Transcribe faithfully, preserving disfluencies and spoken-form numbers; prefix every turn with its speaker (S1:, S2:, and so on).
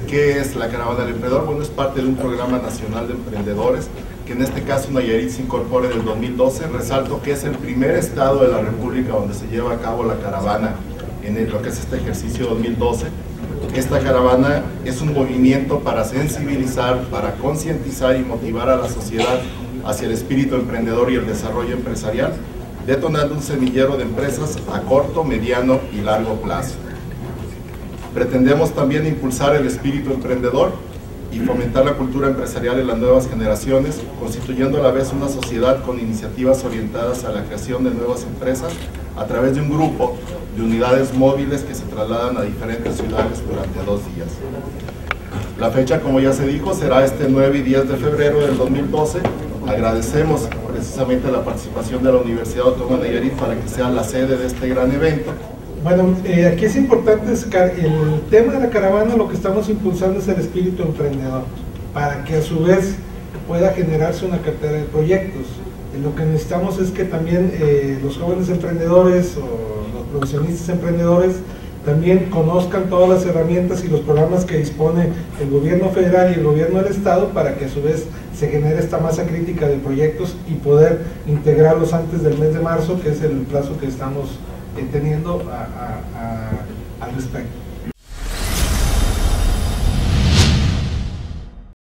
S1: ¿Qué es la Caravana del Emprendedor? Bueno, es parte de un programa nacional de emprendedores, que en este caso Nayarit se incorpora en el dos mil doce. Resalto que es el primer estado de la República donde se lleva a cabo la caravana en el, lo que es este ejercicio dos mil doce. Esta caravana es un movimiento para sensibilizar, para concientizar y motivar a la sociedad hacia el espíritu emprendedor y el desarrollo empresarial, detonando un semillero de empresas a corto, mediano y largo plazo. Pretendemos también impulsar el espíritu emprendedor y fomentar la cultura empresarial en las nuevas generaciones, constituyendo a la vez una sociedad con iniciativas orientadas a la creación de nuevas empresas a través de un grupo de unidades móviles que se trasladan a diferentes ciudades durante dos días. La fecha, como ya se dijo, será este nueve y diez de febrero del dos mil doce. Agradecemos precisamente la participación de la Universidad Autónoma de Nayarit para que sea la sede de este gran evento.
S2: Bueno, eh, aquí es importante, el tema de la caravana, lo que estamos impulsando es el espíritu emprendedor, para que a su vez pueda generarse una cartera de proyectos. Eh, lo que necesitamos es que también eh, los jóvenes emprendedores o los profesionistas emprendedores también conozcan todas las herramientas y los programas que dispone el gobierno federal y el gobierno del estado, para que a su vez se genere esta masa crítica de proyectos y poder integrarlos antes del mes de marzo, que es el plazo que estamos teniendo a, a, a, al respecto.